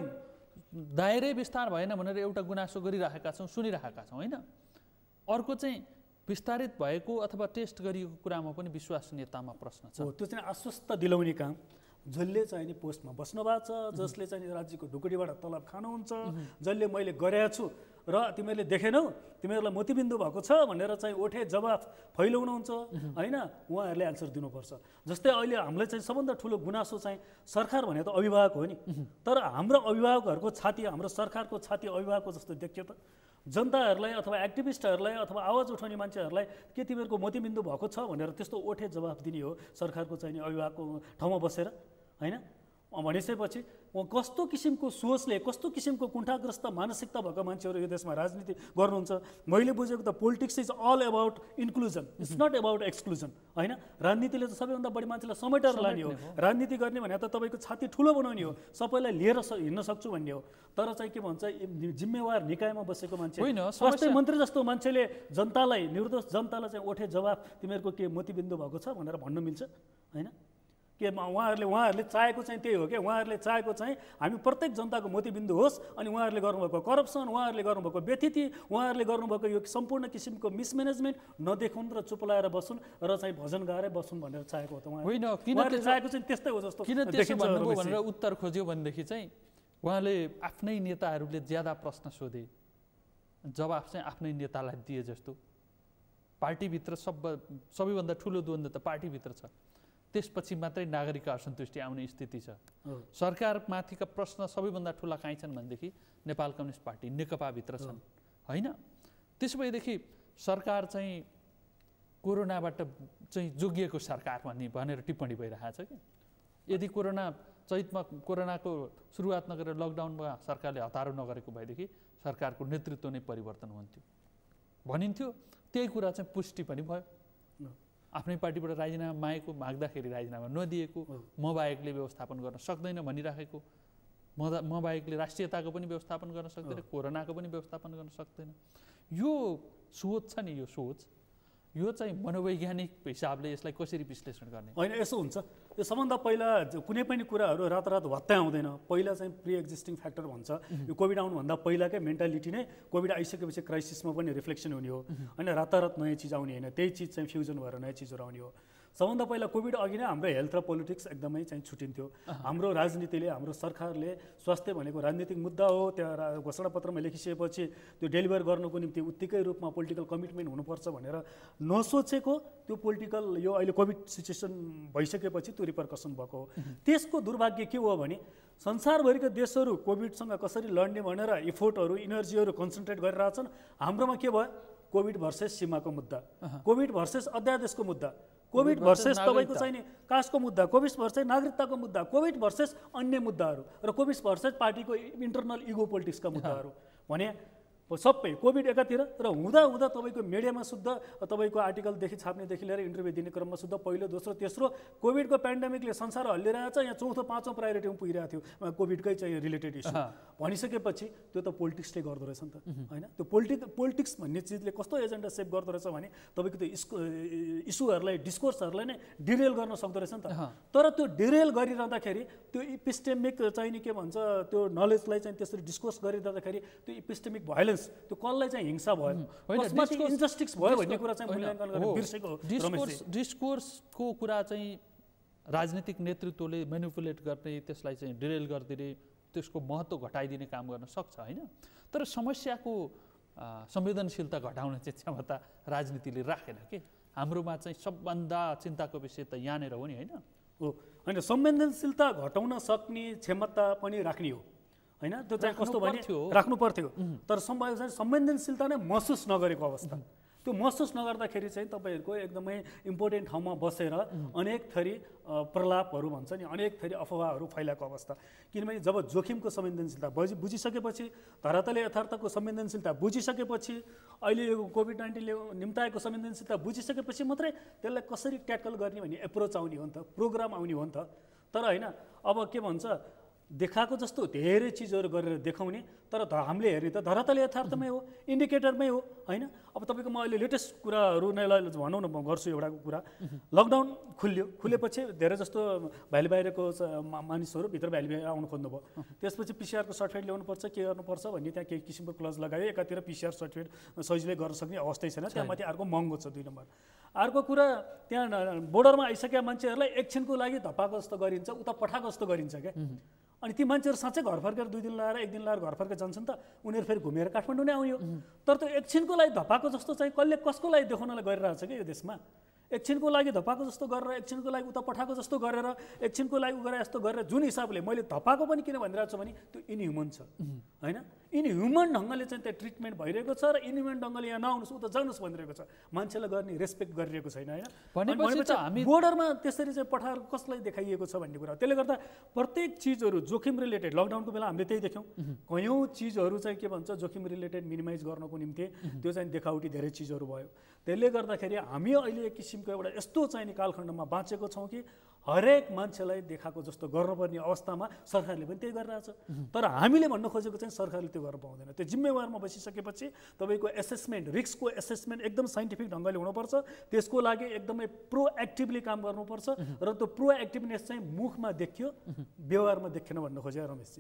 दायरै विस्तार भएन भनेर एउटा गुनासो गरिरहेका छौँ, सुनिरहेका छौँ, होइन। अर्को चाहिँ विस्तारित भएको अथवा टेस्ट गरिएको कुरामा पनि विश्वसनीयतामा प्रश्न छ। हो, त्यो चाहिँ आश्वस्त दिलाउने काम जसले चाहिँ नि पोस्टमा बस्नु भएको छ, जसले चाहिँ राज्यको ढुकुटीबाट तलब खानुहुन्छ, जसले मैले गरेको छु र तिमीहरूले देखेनौ, तिमीहरूलाई मोतीबिन्दु भएको छ भनेर चाहिँ ओठे जवाफ फैलाउनुहुन्छ, होइन, उहाँहरूले एन्सर दिनुपर्छ। जस्तै अहिले हामीलाई चाहिँ सबभन्दा ठुलो गुनासो चाहिँ सरकार भने त अभिभावक हो नि, तर हाम्रो अभिभावकहरूको छाती, हाम्रो सरकारको छाती अभिभावकको जस्तो देखियो त। जनताहरूलाई अथवा एक्टिभिस्टहरूलाई अथवा आवाज उठाउने मान्छेहरूलाई के तिमीहरूको मोतीबिन्दु भएको छ भनेर त्यस्तो ओठे जवाफ दिने हो सरकारको चाहिँ अभिभावकको ठाउँमा बसेर, होइन। भनिसकेपछि कस्तो किसिमको सोचले, कस्तो किसिमको कुण्ठाग्रस्त मानसिकता भएको मान्छेहरू यो देशमा राजनीति गर्नुहुन्छ। मैले बुझेको त politics is all about inclusion, it's not about exclusion, होइन। राजनीतिले त सबैभन्दा बढी मान्छेलाई समेटेर लाने हो। राजनीति गर्ने भने त तपाईँको छाती ठुलो बनाउने हो, सबैलाई लिएर हिँड्न सक्छु भन्ने हो। तर चाहिँ के भन्छ जिम्मेवार निकायमा बसेको मान्छे, स्वास्थ्य मन्त्री जस्तो मान्छेले जनतालाई, निर्दोष जनतालाई चाहिँ ओठे जवाफ तिमीहरूको के मोतीबिन्दु भएको छ भनेर भन्न मिल्छ, होइन। के उहाँहरूले उहाँहरूले चाहेको चाहिँ त्यही हो कि उहाँहरूले चाहेको चाहिँ हामी प्रत्येक जनताको मोतीबिन्दु होस्, अनि उहाँहरूले गर्नुभएको करप्सन, उहाँहरूले गर्नुभएको व्यथिति, उहाँहरूले गर्नुभएको यो सम्पूर्ण किसिमको मिसम्यानेजमेन्ट नदेखाउन् र चुप लाएर बसुन् र चाहिँ भजन गाएर बसुन् भनेर चाहेको हो त उहाँहरूले चाहेको चाहिँ त्यस्तै हो जस्तो किन त्यसो भन्नुभयो भनेर उत्तर खोज्यो भनेदेखि चाहिँ उहाँले आफ्नै नेताहरूले ज्यादा प्रश्न सोधे, जवाफ चाहिँ आफ्नै नेतालाई दिए जस्तो। पार्टीभित्र सब सबैभन्दा ठुलो द्वन्द्व त पार्टीभित्र छ, त्यसपछि मात्रै नागरिक असन्तुष्टि आउने स्थिति छ। सरकारमाथिका प्रश्न सबैभन्दा ठुला काहीँ छन् भनेदेखि नेपाल कम्युनिस्ट पार्टी नेकपाभित्र छन्, होइन। त्यसो भएदेखि सरकार चाहिँ कोरोनाबाट चाहिँ जोगिएको सरकार भन्ने भनेर टिप्पणी भइरहेको छ कि यदि कोरोना चैतमा कोरोनाको सुरुवात नगरेर लकडाउनमा सरकारले हतारो नगरेको भएदेखि सरकारको नेतृत्व नै परिवर्तन हुन्थ्यो भनिन्थ्यो। त्यही कुरा चाहिँ पुष्टि पनि भयो। आफ्नै पार्टीबाट राजीनामा मागेको, माग्दाखेरि राजीनामा नदिएको, म बाहेकले व्यवस्थापन गर्न सक्दैन भनिराखेको, म म बाहेकले राष्ट्रियताको पनि व्यवस्थापन गर्न सक्दैन, कोरोनाको पनि व्यवस्थापन गर्न सक्दैन। यो सोच छ नि, यो सोच यो चाहिँ मनोवैज्ञानिक हिसाबले यसलाई कसरी विश्लेषण गर्ने? होइन, यसो हुन्छ, यो सबभन्दा पहिला कुनै पनि कुराहरू रातारात भत्ता आउँदैन। पहिला चाहिँ प्रि एक्जिस्टिङ फ्याक्टर भन्छ। यो कोभिड आउनुभन्दा पहिलाकै मेन्टालिटी नै कोभिड आइसकेपछि क्राइसिसमा पनि रिफ्लेक्सन हुने हो, होइन। रातारात नयाँ चिज आउने होइन, त्यही चिज चाहिँ फ्युजन भएर नयाँ चिजहरू आउने हो। सबभन्दा पहिला कोभिड अघि नै हाम्रो हेल्थ र पोलिटिक्स एकदमै चाहिँ छुट्टिन्थ्यो। हाम्रो राजनीतिले, हाम्रो सरकारले स्वास्थ्य भनेको राजनीतिक मुद्दा हो, त्यहाँ घोषणापत्रमा लेखिसकेपछि त्यो डेलिभर गर्नुको निम्ति उत्तिकै रूपमा पोलिटिकल कमिटमेन्ट हुनुपर्छ भनेर नसोचेको त्यो पोलिटिकल यो अहिले कोभिड सिचुएसन भइसकेपछि त्यो रिपरकसन भएको हो। त्यसको दुर्भाग्य के हो भने संसारभरिका देशहरू कोभिडसँग कसरी लड्ने भनेर इफोर्टहरू, इनर्जीहरू कन्सन्ट्रेट गरिरहेछन्। हाम्रोमा के भयो? कोभिड भर्सेस सीमाको मुद्दा, कोभिड भर्सेस अध्यादेशको मुद्दा, कोभिड भर्सेस तपाईँको चाहिँ नि कास्टको मुद्दा, कोभिड भर्सेस नागरिकताको मुद्दा, कोभिड भर्सेस अन्य मुद्दाहरू, र कोभिड भर्सेस पार्टीको इन्टरनल इगो पोलिटिक्सका मुद्दाहरू भने सबै कोभिड एकातिर र हुँदा हुँदा तपाईँको मिडियामा शुद्ध तपाईँको आर्टिकलदेखि छाप्नेदेखि लिएर इन्टरभ्यू दिने क्रममा शुद्ध पहिलो दोस्रो तेस्रो कोभिडको पेन्डेमिकले संसार हल्लिरहेको छ, यहाँ चौथो पाँचौँ प्रायोरिटीमा पुगिरहेको थियो कोभिडकै चाहिँ रिलेटेड इस्यु भनिसकेपछि त्यो त पोलिटिक्सले गर्दो रहेछ नि त होइन। त्यो पोलिटिक पोलिटिक्स भन्ने चिजले कस्तो एजेन्डा सेभ गर्दो रहेछ भने तपाईँको त्यो इस्कु इस्युहरूलाई डिस्कोर्सहरूलाई नै डिरेल गर्न सक्दो रहेछ नि त। तर त्यो डिरेल गरिरहँदाखेरि त्यो इपिस्टेमिक चाहिँ नि के भन्छ त्यो नलेजलाई चाहिँ त्यसरी डिस्कोर्स गरिरहँदाखेरि त्यो इपिस्टेमिक भाइलेन्स त्यो कसलाई चाहिँ हिंसा भयो कसमाथि इन्जस्टिस भयो भन्ने कुरा चाहिँ मूल्याङ्कन गरेर बिर्सेको डिस्कोर्स डिस्कोर्सको कुरा चाहिँ राजनीतिक नेतृत्वले मेनिपुलेट गर्ने त्यसलाई चाहिँ डिरेल गरिदिने त्यसको महत्त्व घटाइदिने काम गर्न सक्छ होइन। तर समस्याको संवेदनशीलता घटाउने चाहिँ क्षमता राजनीतिले राखेन के। हाम्रोमा चाहिँ सबभन्दा चिन्ताको विषय त यहाँनिर हो नि होइन। हो होइन, संवेदनशीलता घटाउन सक्ने क्षमता पनि राख्ने हो होइन। त्यो चाहिँ कस्तो भने राख्नु पर्थ्यो तर संवेदनशीलता नै महसुस नगरेको अवस्था, त्यो महसुस नगर्दाखेरि चाहिँ तपाईँहरूको एकदमै इम्पोर्टेन्ट ठाउँमा बसेर अनेक थरी प्रलापहरू भन्छ नि अनेक थरी अफवाहहरू फैलाएको अवस्था। किनभने जब जोखिमको संवेदनशीलता बुझि बुझिसकेपछि धरातले यथार्थको संवेदनशीलता बुझिसकेपछि अहिले यो कोभिड नाइन्टिनले निम्ताएको संवेदनशीलता बुझिसकेपछि मात्रै त्यसलाई कसरी ट्याकल गर्ने भन्ने एप्रोच आउने हो नि त, प्रोग्राम आउने हो नि त। तर होइन अब के भन्छ देखाएको जस्तो धेरै चिजहरू गरेर देखाउने तर हामीले हेर्ने त धरातल यथार्थमै हो इन्डिकेटरमै हो होइन। अब तपाईँको म अहिले लेटेस्ट कुराहरू नै भनौँ न गर्छु एउटा कुरा। लकडाउन खुल्यो, खुलेपछि धेरै जस्तो भ्याली बाहिरको मानिसहरू भित्र भ्याली बाहिर आउनु खोज्नुभयो, त्यसपछि पिसिआरको सर्टिफिकेट ल्याउनुपर्छ के गर्नुपर्छ भन्ने त्यहाँ केही किसिमको क्लज लगायो। एकातिर पिसिआर सर्टिफिकेट सजिलै गर्न सक्ने अवस्थै छैन, त्यहाँ माथि अर्को महँगो छ दुई नम्बर। अर्को कुरा त्यहाँ बोर्डरमा आइसकेका मान्छेहरूलाई एकछिनको लागि धपाएको जस्तो गरिन्छ उता पठाएको जस्तो गरिन्छ क्या। अनि ती मान्छेहरू साँच्चै घर फर्केर दुई दिन लाएर एक दिन लाएर घर फर्केर जान्छन् त, उनीहरू फेरि घुमेर काठमाडौँ नै आउने हो। तर त्यो एकछिनको लागि धपाएको जस्तो चाहिँ कसले कसको लागि देखाउनलाई गरिरहेको छ कि यो देशमा। एकछिनको लागि धपाएको जस्तो गरेर एकछिनको लागि उता पठाएको जस्तो गरेर एकछिनको लागि गरेर यस्तो गरेर जुन हिसाबले मैले धपाएको पनि किन भनिरहेको छु भने त्यो इनह्युमन छ होइन। इनह्युमन ढङ्गले चाहिँ त्यहाँ ट्रिटमेन्ट भइरहेको छ र इनह्युमन ढङ्गले यहाँ नआउनुहोस् उता जानुहोस् भनिरहेको छ, मान्छेलाई गर्ने रेस्पेक्ट गरिरहेको छैन होइन। हामी बोर्डरमा त्यसरी चाहिँ पठाएर कसलाई देखाइएको छ भन्ने कुरा। त्यसले गर्दा प्रत्येक चिजहरू जोखिम रिलेटेड लकडाउनको बेला हामीले त्यही देख्यौँ, कयौँ चिजहरू चाहिँ के भन्छ जोखिम रिलेटेड मिनिमाइज गर्नको निम्ति त्यो चाहिँ देखावटी धेरै चिजहरू भयो। त्यसले गर्दाखेरि हामी अहिले एक किसिमको एउटा यस्तो चाहिँ कालखण्डमा बाँचेको छौँ कि हरेक मान्छेलाई देखाएको जस्तो गर्नुपर्ने अवस्थामा सरकारले पनि त्यही गरिरहेछ। तर हामीले भन्न खोजेको चाहिँ सरकारले त्यो गर्न पाउँदैन। त्यो जिम्मेवारमा बसिसकेपछि तपाईँको एसेसमेन्ट रिस्कको एसेसमेन्ट एकदम साइन्टिफिक ढङ्गले हुनुपर्छ, त्यसको लागि एकदमै प्रोएक्टिभली काम गर्नुपर्छ र त्यो प्रोएक्टिभनेस चाहिँ मुखमा देखियो व्यवहारमा देखेन भन्न खोजे रमेशजी।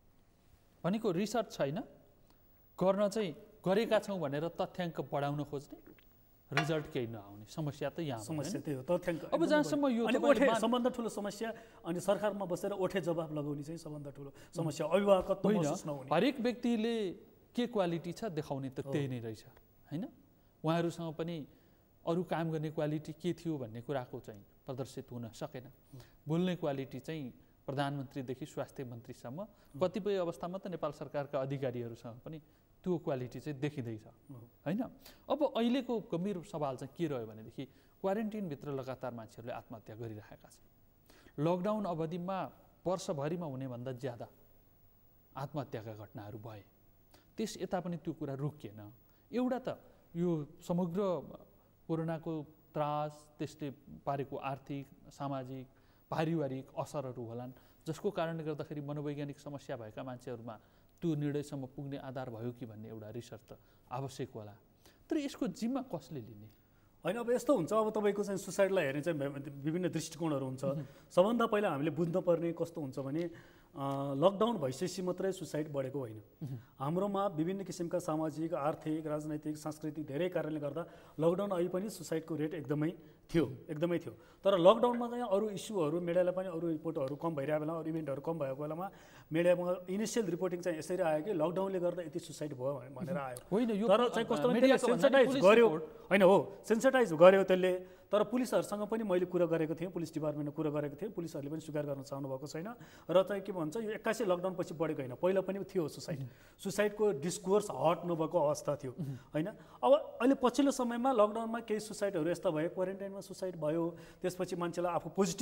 भनेको रिसर्च छैन, गर्न चाहिँ गरेका छौँ भनेर तथ्याङ्क बढाउन खोज्ने रिजल्ट केही नआउने समस्या त यहाँ समस्या त्यही हो तथ्याङ्क। अब जहाँसम्म यो ओठे सबभन्दा ठुलो समस्या अनि सरकारमा बसेर ओठे जवाब लगाउने चाहिँ सबभन्दा ठुलो समस्या अभिभावकत्व महसुस नहुने। हरेक व्यक्तिले के क्वालिटी छ देखाउने त त्यही नै रहेछ होइन। उहाँहरूसँग पनि अरू काम गर्ने क्वालिटी के थियो भन्ने कुराको चाहिँ प्रदर्शित हुन सकेन। बोल्ने क्वालिटी चाहिँ प्रधानमन्त्रीदेखि स्वास्थ्य मन्त्रीसम्म कतिपय अवस्थामा त नेपाल सरकारका अधिकारीहरूसँग पनि त्यो क्वालिटी चाहिँ देखिँदैछ होइन। अब अहिलेको गम्भीर सवाल चाहिँ के रह्यो भनेदेखि क्वारेन्टिनभित्र लगातार मान्छेहरूले आत्महत्या गरिरहेका छन्। लकडाउन अवधिमा वर्षभरिमा हुने भन्दा ज्यादा आत्महत्याका घटनाहरू भए, त्यस यता पनि त्यो कुरा रोकिएन। एउटा त यो समग्र कोरोनाको त्रास त्यसले पारेको आर्थिक सामाजिक पारिवारिक असरहरू होलान् जसको कारणले गर्दाखेरि मनोवैज्ञानिक समस्या भएका मान्छेहरूमा त्यो निर्णयसम्म पुग्ने आधार भयो कि भन्ने एउटा रिसर्च त आवश्यक होला। तर यसको जिम्मा कसले लिने होइन। अब यस्तो हुन्छ, अब तपाईँको चाहिँ सुसाइडलाई हेर्ने चाहिँ विभिन्न दृष्टिकोणहरू हुन्छ। सबभन्दा पहिला हामीले बुझ्नुपर्ने कस्तो हुन्छ भने लकडाउन भइसकेपछि मात्रै सुसाइड बढेको होइन। हाम्रोमा विभिन्न किसिमका सामाजिक आर्थिक राजनैतिक सांस्कृतिक धेरै कारणले गर्दा लकडाउन अहिले पनि सुसाइडको रेट एकदमै थियो एकदमै थियो। तर लकडाउनमा चाहिँ अरू इस्युहरू मिडियालाई पनि अरू रिपोर्टहरू कम भइरहेको बेला अरू इभेन्टहरू कम भएको बेलामा मिडियामा इनिसियल रिपोर्टिङ चाहिँ यसरी आयो कि लकडाउनले गर्दा यति सुसाइड भयो भनेर आयो। तर चाहिँ कस्तो भने सेन्सिटाइज गर्यो होइन हो सेन्सिटाइज गर्यो त्यसले। तर पुलिसहरूसँग पनि मैले कुरा गरेको थिएँ, पुलिस डिपार्टमेन्टमा कुरा गरेको थिएँ, पुलिसहरूले पनि स्वीकार गर्न चाहनु भएको छैन। र चाहिँ के भन्छ यो एक्कासी लकडाउन पछि बढेको होइन, पहिला पनि थियो सुसाइड। सुसाइडको डिस्कोर्स हट नभएको अवस्था थियो होइन। अब अहिले पछिल्लो समयमा लकडाउनमा केही सुसाइडहरू यस्ता भयो, क्वारेन्टाइनमा सुसाइड भयो, त्यसपछि मान्छेलाई आफू पोजिटिभ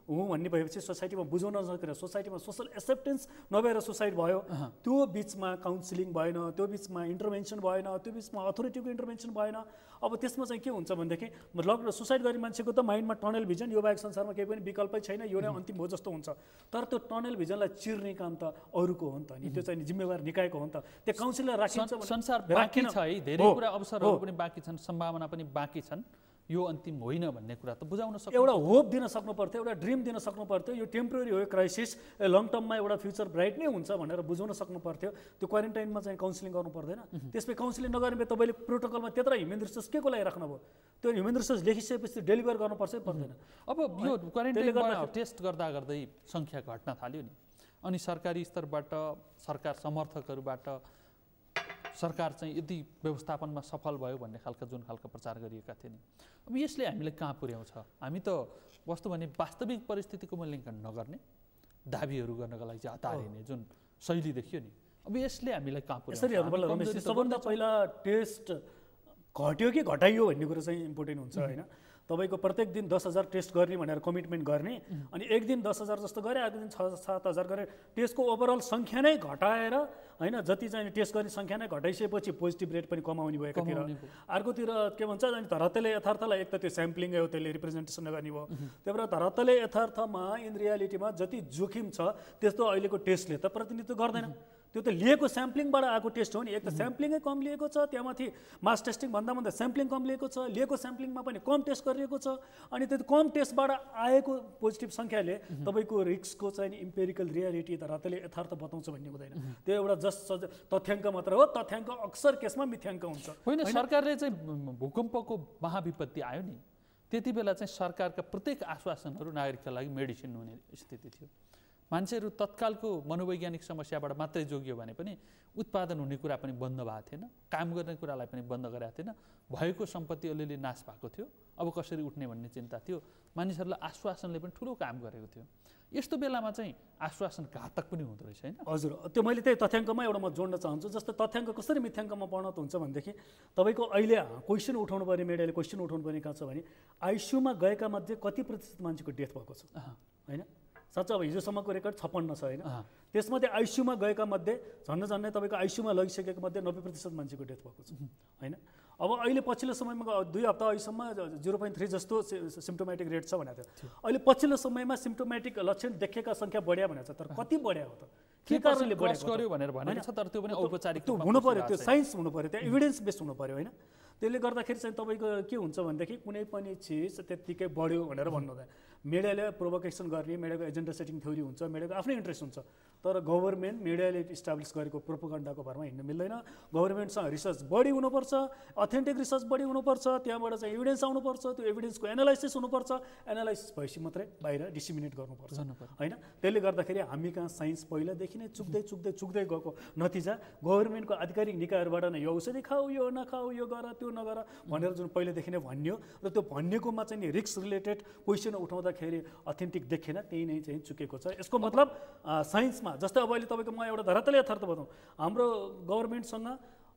हुँ भन्ने भएपछि सोसाइटीमा बुझाउन नसकेर सोसाइटीमा सोसल एक्सेप्टेन्स नभएर सुसाइड भयो, त्यो बिचमा काउन्सिलिङ भएन, त्यो बिचमा इन्टरभेन्सन भएन, त्यो बिचमा अथोरिटीको इन्टरभेन्सन भएन। अब त्यसमा चाहिँ के हुन्छ भनेदेखि लक सुसाइड गर्ने मान्छेको त माइन्डमा टनल भिजन, यो बाहेक संसारमा केही पनि विकल्पै छैन, यो नै अन्तिम हो जस्तो हुन्छ। तर त्यो टनल भिजनलाई चिर्ने काम त अरूको हो नि त, नि त्यो चाहिँ जिम्मेवार निकायको हो नि त। त्यो काउन्सिलर राखिन्छ भने संसार बाँकी छ है, धेरै कुरा अवसरहरू पनि बाँकी छन्, सम्भावना पनि बाँकी छन्, यो अन्तिम होइन भन्ने कुरा त बुझाउन सक्छ। एउटा होप दिन सक्नु पर्थ्यो, एउटा ड्रिम दिन सक्नु पर्थ्यो, यो टेम्पोररी हो, क्राइसिस, लङ टर्ममा एउटा फ्युचर ब्राइट नै हुन्छ भनेर बुझाउन सक्नु पर्थ्यो। त्यो क्वारेन्टाइनमा चाहिँ काउन्सिलिङ गर्नु पर्दैन। त्यसपछि काउन्सिलिङ नगर्ने तपाईँले प्रोटोकलमा त्यत्रो ह्युमन रिसोर्स के को लागि राख्नुभयो? त्यो ह्युमन रिसोर्स लेखिसकेपछि डेलिभर गर्नुपर्छ पर्दैन। अब यो क्वारेन्टाइनमा टेस्ट गर्दा गर्दै सङ्ख्या घट्न थाल्यो नि, अनि सरकारी स्तरबाट सरकार समर्थकहरूबाट सरकार चाहिँ यदि व्यवस्थापनमा सफल भयो भन्ने खालका जुन खालका प्रचार गरिएका थिए नि, अब यसले हामीलाई कहाँ पुर्याउँछ? हामी त वस्तु भने वास्तविक परिस्थितिको मूल्याङ्कन नगर्ने, दाबीहरू गर्नका लागि चाहिँ हतारिने जुन शैली देखियो नि, अब यसले हामीलाई कहाँ पुर्याउँछ? यसरी हेर्नुपर्दा रमेश, सबभन्दा पहिला टेस्ट घट्यो कि घटाइयो भन्ने कुरो चाहिँ इम्पोर्टेन्ट हुन्छ होइन। तपाईँको प्रत्येक दिन दस हजार टेस्ट गर्ने भनेर कमिटमेन्ट गर्ने, अनि एक दिन दस हजार जस्तो गरे, अर्को दिन छ सात हजार गरे, टेस्टको ओभरअल सङ्ख्या नै घटाएर होइन, जति चाहिँ टेस्ट गर्ने सङ्ख्या नै घटाइसकेपछि पोजिटिभ रेट पनि कमाउने भयो एकातिर। अर्कोतिर के भन्छ अनि धरातले यथार्थलाई एक त त्यो स्याम्पलिङ हो, त्यसले रिप्रेजेन्टेसन गर्ने भयो। त्यही भएर धरातले यथार्थमा इन रियालिटीमा जति जोखिम छ त्यस्तो अहिलेको टेस्टले त प्रतिनिधित्व गर्दैन। त्यो त लिएको स्याम्पलिङबाट आएको टेस्ट हो नि। एक त स्याम्पलिङै कम लिएको छ, त्यहाँमाथि मास टेस्टिङ भन्दा भन्दा स्याम्पलिङ कम लिएको छ, लिएको स्याम्पलिङमा पनि कम टेस्ट गरिएको छ, अनि त्यो कम टेस्टबाट आएको पोजिटिभ सङ्ख्याले तपाईँको रिस्कको चाहिँ इम्पेरिकल रियालिटी धरातले यथार्थ बताउँछ भन्ने हुँदैन। त्यो एउटा जस्ट तथ्याङ्क मात्र हो, तथ्याङ्क अक्सर केसमा मिथ्याङ्क हुन्छ। होइन, सरकारले चाहिँ भूकम्पको महाविपत्ति आयो नि, त्यति बेला चाहिँ सरकारका प्रत्येक आश्वासनहरू नागरिकका लागि मेडिसिन हुने स्थिति थियो। मान्छेहरू तत्कालको मनोवैज्ञानिक समस्याबाट मात्रै जोगियो भने पनि उत्पादन हुने कुरा पनि बन्द भएको थिएन, काम गर्ने कुरालाई पनि बन्द गरेको थिएन, भएको सम्पत्ति अलिअलि नाश भएको थियो, अब कसरी उठ्ने भन्ने चिन्ता थियो। मानिसहरूलाई आश्वासनले पनि ठुलो काम गरेको थियो। यस्तो बेलामा चाहिँ आश्वासन घातक पनि हुँदो रहेछ होइन? हजुर, त्यो मैले त्यही तथ्याङ्कमा एउटा म जोड्न चाहन्छु। जस्तो तथ्याङ्क कसरी मिथ्याङ्कमा परिणत हुन्छ भनेदेखि तपाईँको अहिले क्वेसन उठाउनु पर्ने, मिडियाले क्वेसन उठाउनु पर्ने कहाँ छ भने आइसियुमा गएका मध्ये कति प्रतिशत मान्छेको डेथ भएको छ होइन? साँच्चै अब हिजोसम्मको रेकर्ड छप्पन्न छ होइन? त्यसमध्ये आइसियुमा गएका मध्ये झन्डै झन्डै तपाईँको आइसियुमा लगिसकेको मध्ये नब्बे प्रतिशत मान्छेको डेथ भएको छ होइन? अब अहिले पछिल्लो समयमा दुई हप्ता अहिलेसम्म जिरो पोइन्ट थ्री जस्तो सिम्टोमेटिक रेट छ भनेको थियो। अहिले पछिल्लो समयमा सिम्टोमेटिक लक्षण देखेका सङ्ख्या बढ्या भनेको छ, तर कति बढ्या हो त? के कारणले बढ्यो भनेर भनेको छ, तर त्यो पनि औपचारिक त्यो हुनु पर्यो, त्यो साइन्स हुनु पर्यो, त्यहाँ इभिडेन्स बेस्ड हुनु पर्यो होइन? त्यसले गर्दाखेरि चाहिँ तपाईँको के हुन्छ भनेदेखि कुनै पनि चिज त्यत्तिकै बढ्यो भनेर भन्नु हुँदैन। मिडियाले प्रोभोकेसन गर्ने, मिडियाको एजेन्डा सेटिङ थ्योरी हुन्छ, मिडियाको आफ्नै इन्ट्रेस्ट हुन्छ, तर गभर्मेन्ट मिडियाले इस्टाब्लिस गरेको प्रोपोगन्डाको भरमा हिँड्नु मिल्दैन। गभर्मेन्टसँग रिसर्च बढी हुनुपर्छ, अथेन्टिक रिसर्च बढी हुनुपर्छ, त्यहाँबाट चाहिँ एभिडेन्स आउनुपर्छ, त्यो एभिडेन्सको एनालाइसिस हुनुपर्छ, एनालाइसिस भएपछि मात्रै बाहिर डिसिमिनेट गर्नुपर्छ होइन? त्यसले गर्दाखेरि हामी कहाँ साइन्स पहिलादेखि नै चुक्दै चुक्दै चुक्दै गएको नतिजा गभर्मेन्टको आधिकारिक निकायहरूबाट नै यो औषधि खाऊ, यो नखाऊ, यो गर, त्यो नगर भनेर जुन पहिलेदेखि नै भनियो, र त्यो भनिएकोमा चाहिँ नि रिस्क रिलेटेड क्वेसन उठाउँदाखेरि अथेन्टिक देखेन, त्यही नै चाहिँ चुकेको छ। यसको मतलब साइन्समा जस्तै अब अहिले तपाईँको म एउटा धरातले यथार्थ बताउँ, हाम्रो गभर्मेन्टसँग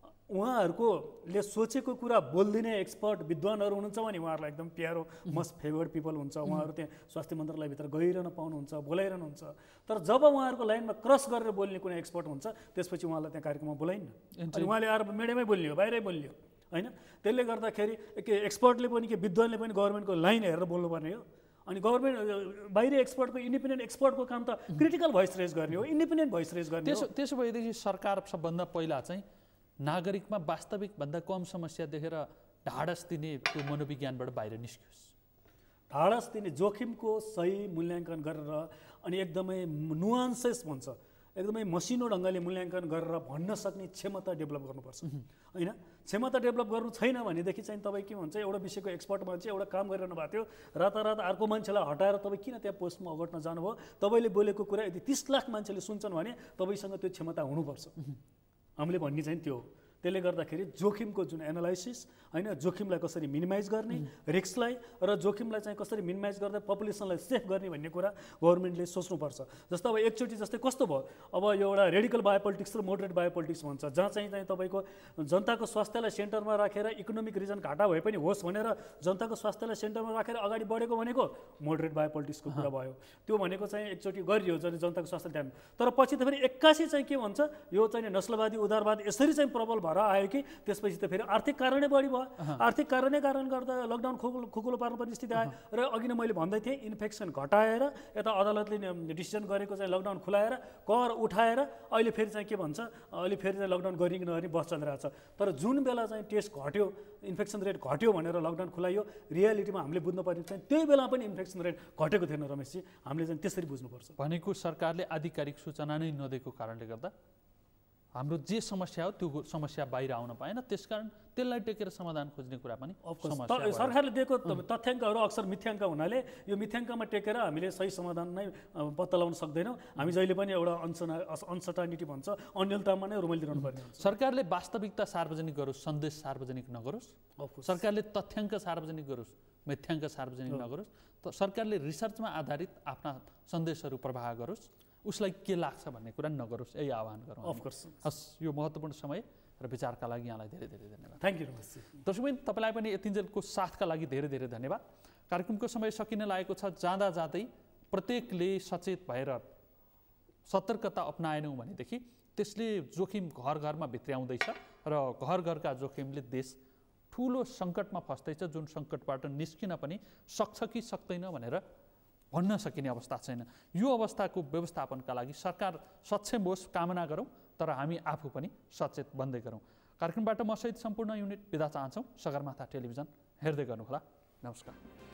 उहाँहरूकोले सोचेको कुरा बोलिदिने एक्सपर्ट विद्वानहरू हुनुहुन्छ भने उहाँहरूलाई एकदम प्यारो मस्ट फेभर्ड पिपल हुन्छ, उहाँहरू त्यहाँ स्वास्थ्य मन्त्रालयभित्र गइरहन पाउनुहुन्छ, बोलाइरहनुहुन्छ। तर जब उहाँहरूको लाइनमा क्रस गरेर बोल्ने कुनै एक्सपर्ट हुन्छ त्यसपछि उहाँलाई त्यहाँ कार्यक्रममा बोलाइन्न, अनि उहाँले आएर मिडियामै बोल्ने हो, बाहिरै बोल्ने हो होइन? त्यसले गर्दाखेरि के एक्सपर्टले पनि के विद्वानले पनि गभर्मेन्टको लाइन हेरेर बोल्नुपर्ने हो। अनि गभर्मेन्ट बाहिरी एक्सपर्टको इन्डिपेन्डेन्ट एक्सपर्टको काम त क्रिटिकल भोइस रेज गर्ने हो, इन्डिपेन्डेन्ट भोइस रेज गर्ने हो। त्यसो त्यसो भएदेखि सरकार सबभन्दा पहिला चाहिँ नागरिकमा वास्तविकभन्दा कम समस्या देखेर ढाडस दिने त्यो मनोविज्ञानबाट बाहिर निस्कियोस्, ढाडस दिने जोखिमको सही मूल्याङ्कन गरेर अनि एकदमै नुआन्सेस भन्छ, एकदमै मसिनो ढङ्गले मूल्याङ्कन गरेर भन्न सक्ने क्षमता डेभलप गर्नुपर्छ होइन? क्षमता डेभलप गर्नु छैन भनेदेखि चाहिँ तपाईँ के भन्छ, एउटा विषयको एक्सपर्ट मान्छे एउटा काम गरिरहनु भएको थियो, रातारात अर्को मान्छेलाई हटाएर तपाईँ किन त्यहाँ पोस्टमा अगट्न जानुभयो? तपाईँले बोलेको कुरा यदि तिस लाख मान्छेले सुन्छन् भने तपाईँसँग त्यो क्षमता हुनुपर्छ। हामीले भन्ने चाहिँ त्यो त्यसले गर्दाखेरि जोखिमको जुन एनालाइसिस होइन, जोखिमलाई कसरी मिनिमाइज गर्ने, रिस्कलाई र जोखिमलाई चाहिँ कसरी मिनिमाइज गर्दै पपुलेसनलाई सेफ गर्ने भन्ने कुरा गभर्मेन्टले सोच्नुपर्छ। जस्तो अब एकचोटि जस्तै कस्तो भयो, अब यो एउटा रेडिकल बायोपोलिटिक्स र मोडरेट बायोपोलिटिक्स भन्छ, जहाँ चाहिँ चाहिँ तपाईँको जनताको स्वास्थ्यलाई सेन्टरमा राखेर इकोनोमिक रिजन घाटा भए पनि होस् भनेर जनताको स्वास्थ्यलाई सेन्टरमा राखेर अगाडि बढेको भनेको मोडरेट बायोपोलिटिक्सको कुरा भयो। त्यो भनेको चाहिँ एकचोटि गरियो जति जनताको स्वास्थ्य ध्यान, तर पछि त फेरि एक्कासी चाहिँ के भन्छ, यो चाहिँ नस्लवादी उदारवाद यसरी चाहिँ प्रबल भएर आयो कि त्यसपछि त फेरि आर्थिक कारणै बढी भयो। आर्थिक कारणै कारण गर्दा लकडाउन खुकुलो खुकुलो पार्नुपर्ने स्थिति आयो। र अघि नै मैले भन्दै थिएँ, इन्फेक्सन घटाएर यता अदालतले डिसिजन गरेको चाहिँ लकडाउन खुलाएर कर उठाएर अहिले फेरि चाहिँ के भन्छ, अहिले फेरि चाहिँ लकडाउन गरिकन नगरी बस चलिरहेको छ। तर जुन बेला चाहिँ टेस्ट घट्यो, इन्फेक्सन रेट घट्यो भनेर लकडाउन खुलाइयो, रियालिटीमा हामीले बुझ्नुपर्ने चाहिँ त्यही बेला पनि इन्फेक्सन रेट घटेको थिएन रमेशजी। हामीले चाहिँ त्यसरी बुझ्नुपर्छ। भनेको सरकारले आधिकारिक सूचना नै नदिएको कारणले गर्दा हाम्रो जे समस्या हो त्यो समस्या बाहिर आउन पाएन, त्यसकारण त्यसलाई टेकेर समाधान खोज्ने कुरा पनि सरकारले दिएको तथ्याङ्कहरू अक्सर मिथ्याङ्क हुनाले यो मिथ्याङ्कमा टेकेर हामीले सही समाधान नै पत्ता लगाउन सक्दैनौँ। हामी जहिले पनि एउटा अनसना अनसर्टानिटी भन्छ, अन्यलतामा नै रुमलिरहनु पर्ने हुन्छ। सरकारले वास्तविकता सार्वजनिक गरोस्, सन्देश सार्वजनिक नगरोस्, सरकारले तथ्याङ्क सार्वजनिक गरोस्, मिथ्याङ्क सार्वजनिक नगरोस्, त सरकारले रिसर्चमा आधारित आफ्ना सन्देशहरू प्रवाह गरोस्, उसलाई के लाग्छ भन्ने कुरा नगरोस्, यही आह्वान गरौँ। अफकोर्स। हस्, यो महत्त्वपूर्ण समय र विचारका लागि यहाँलाई धेरै धेरै धन्यवाद। Thank you Ramesh ji. दर्शकबिन, तपाईँलाई पनि यतिन्जेलको साथका लागि धेरै धेरै धन्यवाद। कार्यक्रमको समय सकिन लागेको छ। जाँदा जाँदै प्रत्येकले सचेत भएर सतर्कता अपनाएनौँ भनेदेखि त्यसले जोखिम घर घरमा भित्र्याउँदैछ र घर घरका जोखिमले देश ठुलो सङ्कटमा फस्दैछ, जुन सङ्कटबाट निस्किन पनि सक्छ कि सक्दैन भनेर भन्न सकिने अवस्था छैन। यो अवस्थाको व्यवस्थापनका लागि सरकार सक्षम होस् कामना गरौँ, तर हामी आफू पनि सचेत बन्दै गरौँ। कार्यक्रमबाट म सहित सम्पूर्ण युनिट बिदा चाहन्छौँ। सगरमाथा टेलिभिजन हेर्दै गर्नुहोला। नमस्कार।